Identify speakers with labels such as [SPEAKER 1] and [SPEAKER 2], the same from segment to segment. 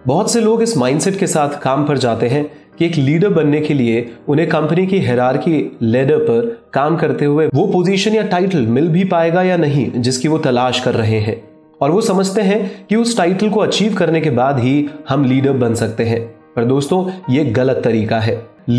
[SPEAKER 1] बहुत से लोग इस माइंडसेट के साथ काम पर जाते हैं कि एक लीडर बनने के लिए उन्हें कंपनी की हायरार्की लेडर पर काम करते हुए वो पोजीशन या टाइटल मिल भी पाएगा या नहीं जिसकी वो तलाश कर रहे हैं, और वो समझते हैं कि उस टाइटल को अचीव करने के बाद ही हम लीडर बन सकते हैं। पर दोस्तों, ये गलत तरीका है।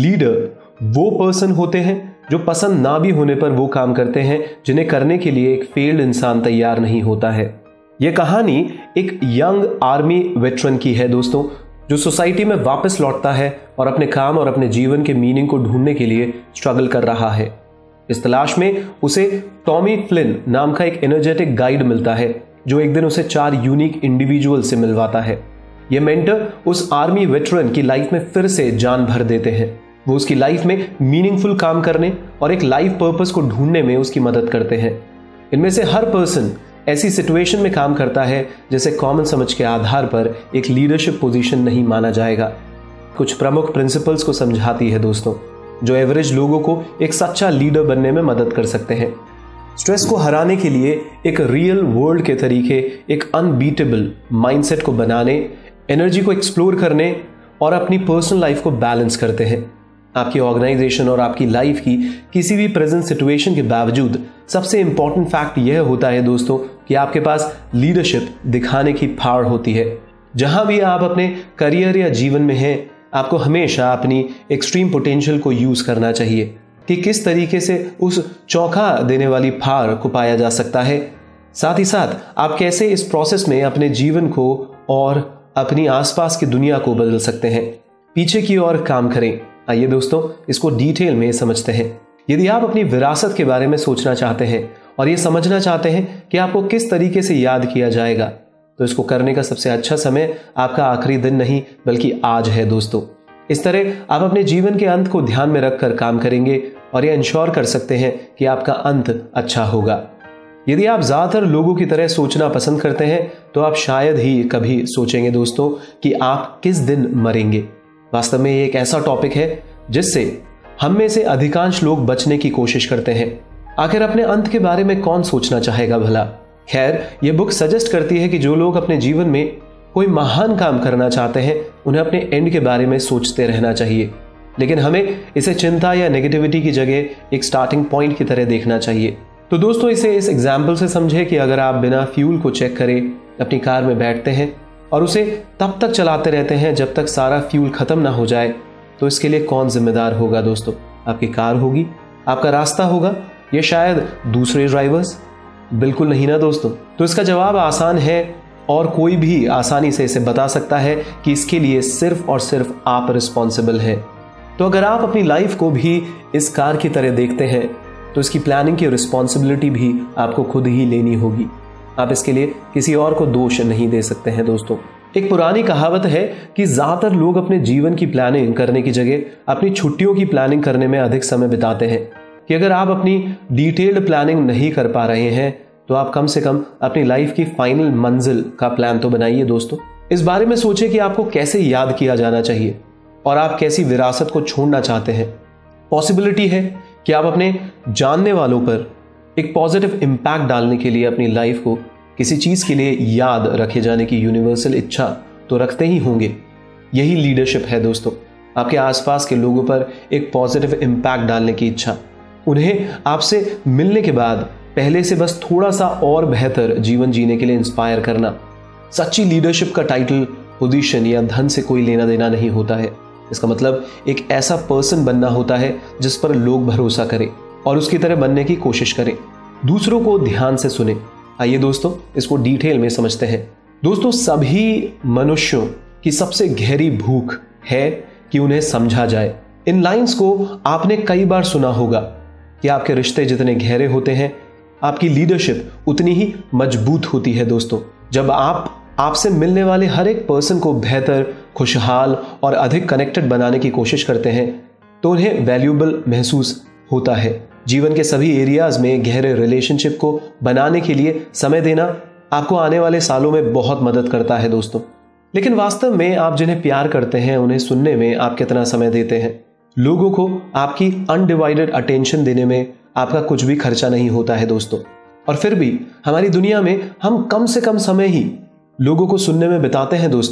[SPEAKER 1] लीडर वो पर्सन होते हैं जो पसंद ना भी होने पर वो काम करते हैं जिन्हें करने के लिए एक फेल्ड इंसान तैयार नहीं होता है। यह कहानी एक यंग आर्मी वेटरन की है दोस्तों, जो सोसाइटी में वापस लौटता है और अपने काम और अपने जीवन के मीनिंग को ढूंढने के लिए स्ट्रगल कर रहा है। इस तलाश में उसे टॉमी फ्लिन नाम का एक एनर्जेटिक गाइड मिलता है जो एक दिन उसे 4 यूनिक इंडिविजुअल से मिलवाता है। यह मेंटर उस आर्मी वेटरन की लाइफ में फिर से जान भर देते हैं। वो उसकी लाइफ में मीनिंगफुल काम करने और एक लाइफ पर्पस को ढूंढने में उसकी मदद करते हैं। इनमें से हर पर्सन ऐसी सिचुएशन में काम करता है जिसे कॉमन समझ के आधार पर एक लीडरशिप पोजीशन नहीं माना जाएगा। कुछ प्रमुख प्रिंसिपल्स को समझाती है दोस्तों, जो एवरेज लोगों को एक सच्चा लीडर बनने में मदद कर सकते हैं। स्ट्रेस को हराने के लिए एक रियल वर्ल्ड के तरीके, एक अनबीटेबल माइंडसेट को बनाने, एनर्जी को एक्सप्लोर करने और अपनी पर्सनल लाइफ को बैलेंस करते हैं। आपकी ऑर्गेनाइजेशन और आपकी लाइफ की किसी भी प्रेजेंट सिचुएशन के बावजूद सबसे इंपॉर्टेंट फैक्ट यह होता है दोस्तों कि आपके पास लीडरशिप दिखाने की पावर होती है। जहां भी आप अपने करियर या जीवन में हैं, आपको हमेशा अपनी एक्सट्रीम पोटेंशियल को यूज करना चाहिए कि किस तरीके से उस चौंका देने वाली पावर को पाया जा सकता है। साथ ही साथ आप कैसे इस प्रोसेस में अपने जीवन को और अपनी आसपास की दुनिया को बदल सकते हैं। पीछे की ओर काम करें। आइए दोस्तों, इसको डिटेल में समझते हैं। यदि आप अपनी विरासत के बारे में सोचना चाहते हैं और ये समझना चाहते हैं कि आपको किस तरीके से याद किया जाएगा, तो इसको करने का सबसे अच्छा समय आपका आखिरी दिन नहीं बल्कि आज है दोस्तों। इस तरह आप अपने जीवन के अंत को ध्यान में रखकर काम करेंगे और ये इंश्योर कर सकते हैं कि आपका अंत अच्छा होगा। यदि आप ज्यादातर लोगों की तरह सोचना पसंद करते हैं तो आप शायद ही कभी सोचेंगे दोस्तों कि आप किस दिन मरेंगे। वास्तव में ये एक ऐसा टॉपिक है जिससे हम में से अधिकांश लोग बचने की कोशिश करते हैं। आखिर अपने अंत के बारे में कौन सोचना चाहेगा भला। खैर, यह बुक सजेस्ट करती है कि जो लोग अपने जीवन में कोई महान काम करना चाहते हैं उन्हें अपने एंड के बारे में सोचते रहना चाहिए, लेकिन हमें इसे चिंता या नेगेटिविटी की जगह एक स्टार्टिंग पॉइंट की तरह देखना चाहिए। तो दोस्तों, इसे इस एग्जाम्पल से समझे कि अगर आप बिना फ्यूल को चेक करे अपनी कार में बैठते हैं और उसे तब तक चलाते रहते हैं जब तक सारा फ्यूल खत्म ना हो जाए, तो इसके लिए कौन जिम्मेदार होगा दोस्तों। आपकी कार होगी, आपका रास्ता होगा, या शायद दूसरे ड्राइवर्स? बिल्कुल नहीं ना दोस्तों। तो इसका जवाब आसान है और कोई भी आसानी से इसे बता सकता है कि इसके लिए सिर्फ और सिर्फ आप रिस्पॉन्सिबल हैं। तो अगर आप अपनी लाइफ को भी इस कार की तरह देखते हैं तो इसकी प्लानिंग की रिस्पॉन्सिबिलिटी भी आपको खुद ही लेनी होगी। आप इसके लिए किसी और को दोष नहीं दे सकते हैं दोस्तों। एक पुरानी कहावत है कि ज्यादातर लोग अपने जीवन की प्लानिंग करने की जगह अपनी छुट्टियों की प्लानिंग करने में अधिक समय बिताते हैं। कि अगर आप अपनी डिटेल्ड प्लानिंग नहीं कर पा रहे हैं तो आप कम से कम अपनी लाइफ की फाइनल मंजिल का प्लान तो बनाइए दोस्तों। इस बारे में सोचिए कि आपको कैसे याद किया जाना चाहिए और आप कैसी विरासत को छोड़ना चाहते हैं। पॉसिबिलिटी है कि आप अपने जानने वालों पर एक पॉजिटिव इंपैक्ट डालने के लिए अपनी लाइफ को किसी चीज के लिए याद रखे जाने की यूनिवर्सल इच्छा तो रखते ही होंगे। यही लीडरशिप है दोस्तों, आपके आसपास के लोगों पर एक पॉजिटिव इंपैक्ट डालने की इच्छा, उन्हें आपसे मिलने के बाद पहले से बस थोड़ा सा और बेहतर जीवन जीने के लिए इंस्पायर करना। सच्ची लीडरशिप का टाइटल, पोजीशन या धन से कोई लेना देना नहीं होता है। इसका मतलब एक ऐसा पर्सन बनना होता है जिस पर लोग भरोसा करें और उसकी तरह बनने की कोशिश करें, दूसरों को ध्यान से सुने। आइए दोस्तों, इसको डिटेल में समझते हैं। दोस्तों, सभी मनुष्यों की सबसे गहरी भूख है कि उन्हें समझा जाए। इन लाइंस को आपने कई बार सुना होगा कि आपके रिश्ते जितने गहरे होते हैं, आपकी लीडरशिप उतनी ही मजबूत होती है दोस्तों। जब आपसे मिलने वाले हर एक पर्सन को बेहतर, खुशहाल और अधिक कनेक्टेड बनाने की कोशिश करते हैं तो उन्हें वैल्यूएबल महसूस होता है। जीवन के सभी एरियाज में गहरे रिलेशनशिप को बनाने के लिए समय देना आपको आने वाले सालों में बहुत मदद करता है दोस्तों। लेकिन वास्तव में आप जिन्हें प्यार करते हैं उन्हें सुनने में आप कितना समय देते हैं? लोगों को आपकी अनडिवाइडेड अटेंशन देने में आपका कुछ भी खर्चा नहीं होता है दोस्तों। और फिर भी हमारी दुनिया में हम कम से कम समय ही लोगों को सुनने में बिताते हैं दोस्तों।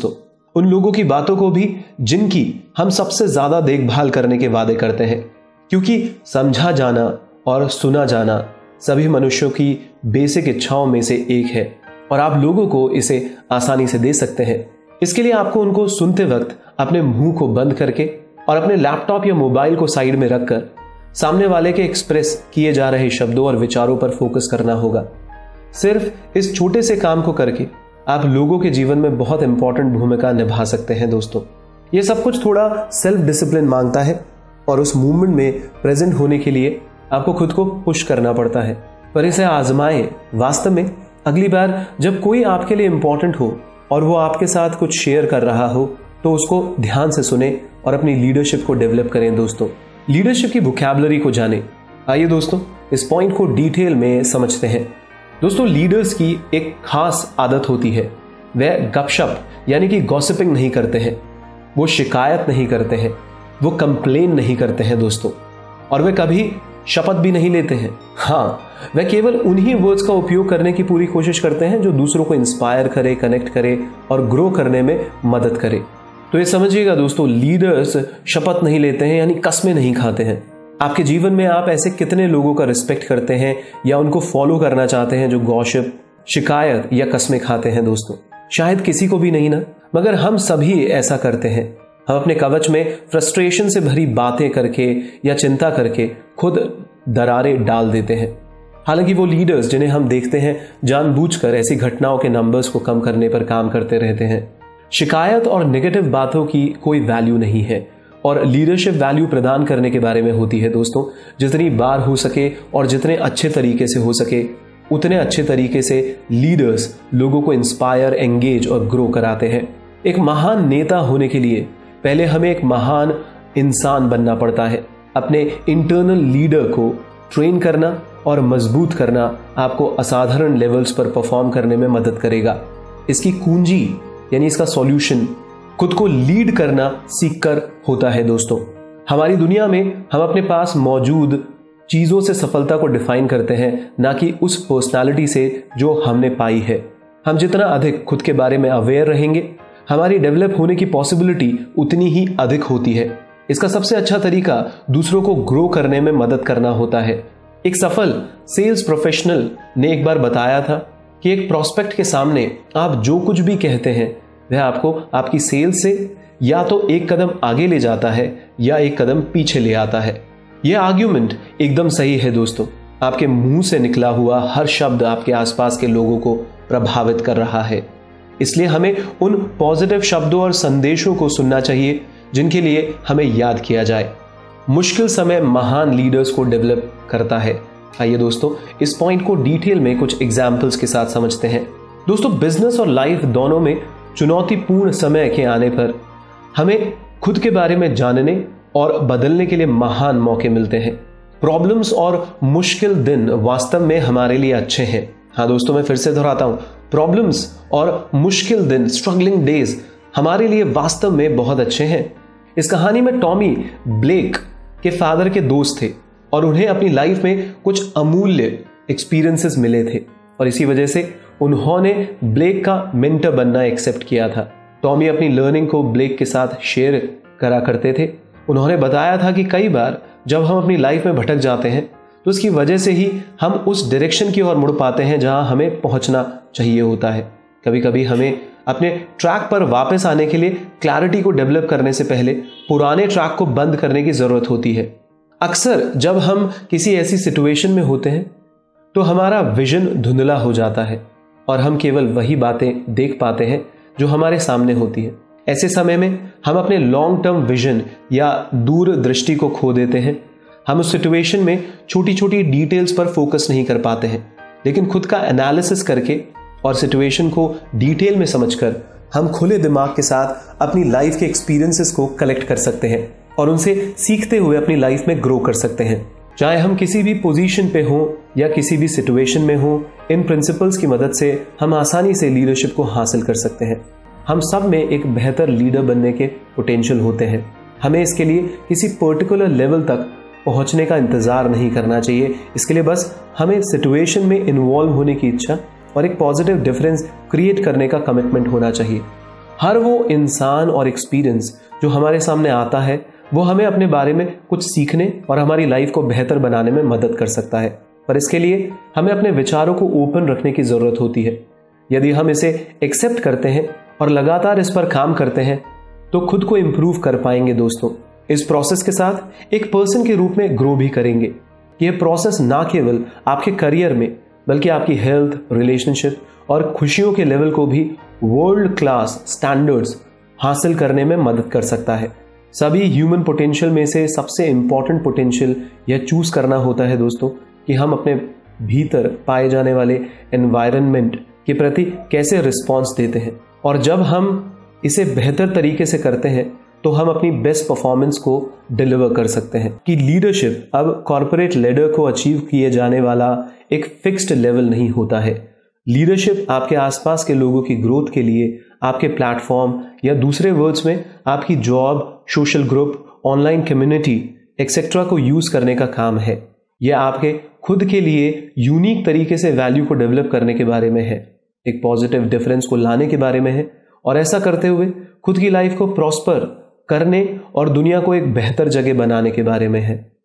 [SPEAKER 1] उन लोगों की बातों को भी जिनकी हम सबसे ज्यादा देखभाल करने के वादे करते हैं, क्योंकि समझा जाना और सुना जाना सभी मनुष्यों की बेसिक इच्छाओं में से एक है और आप लोगों को इसे आसानी से दे सकते हैं। इसके लिए आपको उनको सुनते वक्त अपने मुंह को बंद करके और अपने लैपटॉप या मोबाइल को साइड में रखकर सामने वाले के एक्सप्रेस किए जा रहे शब्दों और विचारों पर फोकस करना होगा। सिर्फ इस छोटे से काम को करके आप लोगों के जीवन में बहुत इंपॉर्टेंट भूमिका निभा सकते हैं। दोस्तों, ये सब कुछ थोड़ा सेल्फ डिसिप्लिन मांगता है और उस मूवमेंट में प्रेजेंट होने के लिए आपको खुद को पुश करना पड़ता है। पर इसे आजमाएं। वास्तव में अगली बार जब कोई आपके लिए इंपॉर्टेंट हो और वो आपके साथ कुछ शेयर कर रहा हो तो उसको ध्यान से सुने और अपनी लीडरशिप को डेवलप करें। दोस्तों, लीडरशिप की वोकैबुलरी को जाने। आइए दोस्तों, इस पॉइंट को डिटेल में समझते हैं। दोस्तों, लीडर्स की एक खास आदत होती है, वह गपशप यानी कि गॉसिपिंग नहीं करते हैं, वो शिकायत नहीं करते हैं, वो कंप्लेन नहीं करते हैं दोस्तों, और वे कभी शपथ भी नहीं लेते हैं। हाँ, वह केवल उन्हीं वर्ड्स का उपयोग करने की पूरी कोशिश करते हैं जो दूसरों को इंस्पायर करे, कनेक्ट करे और ग्रो करने में मदद करे। तो ये समझिएगा दोस्तों, लीडर्स शपथ नहीं लेते हैं यानी कस्में नहीं खाते हैं। आपके जीवन में आप ऐसे कितने लोगों का रिस्पेक्ट करते हैं या उनको फॉलो करना चाहते हैं जो गॉसिप, शिकायत या कस्में खाते हैं? दोस्तों, शायद किसी को भी नहीं ना, मगर हम सभी ऐसा करते हैं। हम अपने कवच में फ्रस्ट्रेशन से भरी बातें करके या चिंता करके खुद दरारें डाल देते हैं। हालांकि वो लीडर्स जिन्हें हम देखते हैं जानबूझकर ऐसी घटनाओं के नंबर्स को कम करने पर काम करते रहते हैं। शिकायत और नेगेटिव बातों की कोई वैल्यू नहीं है और लीडरशिप वैल्यू प्रदान करने के बारे में होती है। दोस्तों, जितनी बार हो सके और जितने अच्छे तरीके से हो सके उतने अच्छे तरीके से लीडर्स लोगों को इंस्पायर, एंगेज और ग्रो कराते हैं। एक महान नेता होने के लिए पहले हमें एक महान इंसान बनना पड़ता है। अपने इंटरनल लीडर को ट्रेन करना और मजबूत करना आपको असाधारण लेवल्स पर परफॉर्म करने में मदद करेगा। इसकी कुंजी यानी इसका सॉल्यूशन खुद को लीड करना सीखकर होता है। दोस्तों, हमारी दुनिया में हम अपने पास मौजूद चीजों से सफलता को डिफाइन करते हैं, ना कि उस पर्सनालिटी से जो हमने पाई है। हम जितना अधिक खुद के बारे में अवेयर रहेंगे, हमारी डेवलप होने की पॉसिबिलिटी उतनी ही अधिक होती है। इसका सबसे अच्छा तरीका दूसरों को ग्रो करने में मदद करना होता है। एक सफल सेल्स प्रोफेशनल ने एक बार बताया था कि एक प्रोस्पेक्ट के सामने आप जो कुछ भी कहते हैं वह आपको आपकी सेल्स से या तो एक कदम आगे ले जाता है या एक कदम पीछे ले आता है। यह आर्ग्यूमेंट एकदम सही है दोस्तों। आपके मुंह से निकला हुआ हर शब्द आपके आसपास के लोगों को प्रभावित कर रहा है। इसलिए हमें उन पॉजिटिव शब्दों और संदेशों को सुनना चाहिए जिनके लिए हमें याद किया जाए। मुश्किल समय महान लीडर्स को डेवलप करता है। आइए दोस्तों, इस पॉइंट को डिटेल में कुछ एग्जाम्पल्स के साथ समझते हैं। दोस्तों, बिजनेस और लाइफ दोनों में चुनौतीपूर्ण समय के आने पर हमें खुद के बारे में जानने और बदलने के लिए महान मौके मिलते हैं। प्रॉब्लम्स और मुश्किल दिन वास्तव में हमारे लिए अच्छे हैं। हाँ दोस्तों, मैं फिर से दोहराता हूं, प्रॉब्लम्स और मुश्किल दिन, स्ट्रगलिंग डेज हमारे लिए वास्तव में बहुत अच्छे हैं। इस कहानी में टॉमी ब्लेक के फादर के दोस्त थे और उन्हें अपनी लाइफ में कुछ अमूल्य एक्सपीरियंसेस मिले थे और इसी वजह से उन्होंने ब्लेक का मेंटर बनना एक्सेप्ट किया था। टॉमी अपनी लर्निंग को ब्लेक के साथ शेयर करा करते थे। उन्होंने बताया था कि कई बार जब हम अपनी लाइफ में भटक जाते हैं तो उसकी वजह से ही हम उस डायरेक्शन की ओर मुड़ पाते हैं जहां हमें पहुंचना चाहिए होता है। कभी कभी हमें अपने ट्रैक पर वापस आने के लिए क्लैरिटी को डेवलप करने से पहले पुराने ट्रैक को बंद करने की जरूरत होती है। अक्सर जब हम किसी ऐसी सिचुएशन में होते हैं तो हमारा विजन धुंधला हो जाता है और हम केवल वही बातें देख पाते हैं जो हमारे सामने होती है। ऐसे समय में हम अपने लॉन्ग टर्म विजन या दूरदृष्टि को खो देते हैं। हम उस सिचुएशन में छोटी छोटी डिटेल्स पर फोकस नहीं कर पाते हैं, लेकिन खुद का एनालिसिस करके और सिचुएशन को डिटेल में समझकर हम खुले दिमाग के साथ अपनी लाइफ के एक्सपीरियंसेस को कलेक्ट कर सकते हैं और उनसे सीखते हुए अपनी लाइफ में ग्रो कर सकते हैं। चाहे हम किसी भी पोजीशन पे हों या किसी भी सिचुएशन में हों, इन प्रिंसिपल्स की मदद से हम आसानी से लीडरशिप को हासिल कर सकते हैं। हम सब में एक बेहतर लीडर बनने के पोटेंशियल होते हैं। हमें इसके लिए किसी पर्टिकुलर लेवल तक पहुंचने का इंतजार नहीं करना चाहिए। इसके लिए बस हमें सिचुएशन में इन्वॉल्व होने की इच्छा और एक पॉजिटिव डिफरेंस क्रिएट करने का कमिटमेंट होना चाहिए। हर वो इंसान और एक्सपीरियंस जो हमारे सामने आता है वो हमें अपने बारे में कुछ सीखने और हमारी लाइफ को बेहतर बनाने में मदद कर सकता है, पर इसके लिए हमें अपने विचारों को ओपन रखने की जरूरत होती है। यदि हम इसे एक्सेप्ट करते हैं और लगातार इस पर काम करते हैं तो खुद को इंप्रूव कर पाएंगे दोस्तों। इस प्रोसेस के साथ एक पर्सन के रूप में ग्रो भी करेंगे। यह प्रोसेस ना केवल आपके करियर में बल्कि आपकी हेल्थ, रिलेशनशिप और खुशियों के लेवल को भी वर्ल्ड क्लास स्टैंडर्ड्स हासिल करने में मदद कर सकता है। सभी ह्यूमन पोटेंशियल में से सबसे इंपॉर्टेंट पोटेंशियल यह चूज करना होता है दोस्तों कि हम अपने भीतर पाए जाने वाले एनवायरनमेंट के प्रति कैसे रिस्पॉन्स देते हैं, और जब हम इसे बेहतर तरीके से करते हैं तो हम अपनी बेस्ट परफॉर्मेंस को डिलीवर कर सकते हैं। कि लीडरशिप अब कॉर्पोरेट लेडर को अचीव किए जाने वाला एक फिक्स्ड लेवल नहीं होता है। लीडरशिप आपके आसपास के लोगों की ग्रोथ के लिए आपके प्लेटफॉर्म या दूसरे वर्ड्स में आपकी job, social group, online community etcetera को यूज करने का काम है। यह आपके खुद के लिए यूनिक तरीके से वैल्यू को डेवलप करने के बारे में है, एक पॉजिटिव डिफरेंस को लाने के बारे में है, और ऐसा करते हुए खुद की लाइफ को प्रॉस्पर करने और दुनिया को एक बेहतर जगह बनाने के बारे में है।